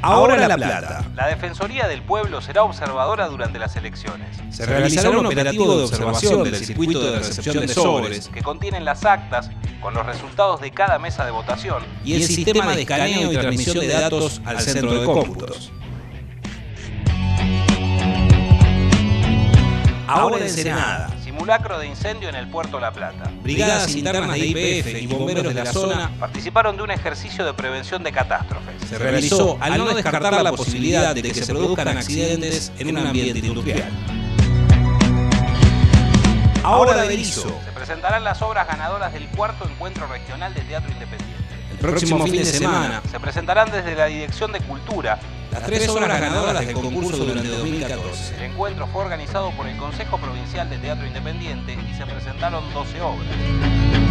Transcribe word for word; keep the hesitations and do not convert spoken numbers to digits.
Ahora La Plata. La Defensoría del Pueblo será observadora durante las elecciones. Se realizará un operativo de observación del circuito de recepción de sobres que contienen las actas con los resultados de cada mesa de votación y el sistema de escaneo y transmisión de datos al centro de cómputos. Ahora en Ensenada. Simulacro de incendio en el puerto La Plata. Brigadas internas de I P F y bomberos de la zona participaron de un ejercicio de prevención de catástrofes. Se realizó al no descartar la posibilidad de que se produzcan accidentes en un ambiente industrial. Ahora de Berizo. Se presentarán las obras ganadoras del cuarto encuentro regional de teatro independiente. El próximo fin de semana se presentarán desde la Dirección de Cultura las tres obras ganadoras del concurso durante dos mil catorce. El encuentro fue organizado por el Consejo Provincial de Teatro Independiente y se presentaron doce obras.